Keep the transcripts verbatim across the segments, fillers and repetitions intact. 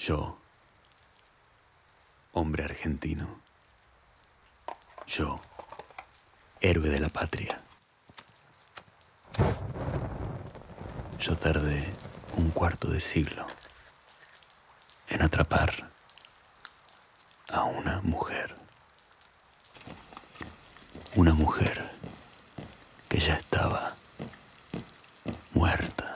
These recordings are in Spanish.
Yo, hombre argentino. Yo, héroe de la patria. Yo tardé un cuarto de siglo en atrapar a una mujer. Una mujer que ya estaba muerta.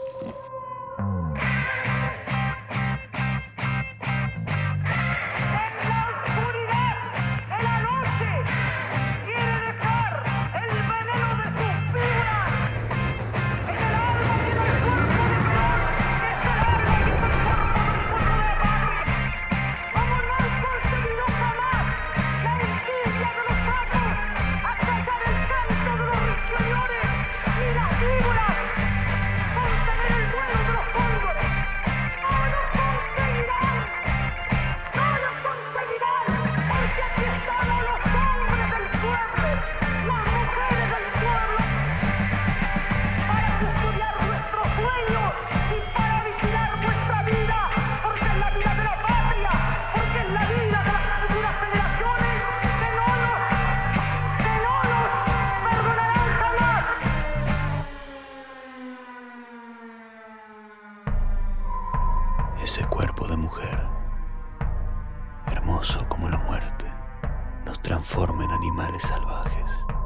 Ese cuerpo de mujer, hermoso como la muerte, nos transforma en animales salvajes.